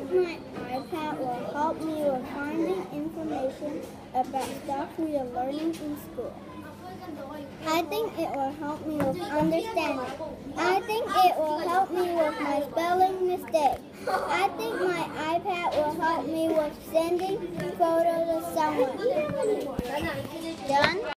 my iPad will help me with finding information about stuff we are learning in school. I think it will help me with understanding. I think it will help me with my spelling mistakes. I think my iPad will help me with sending photos of someone. Done?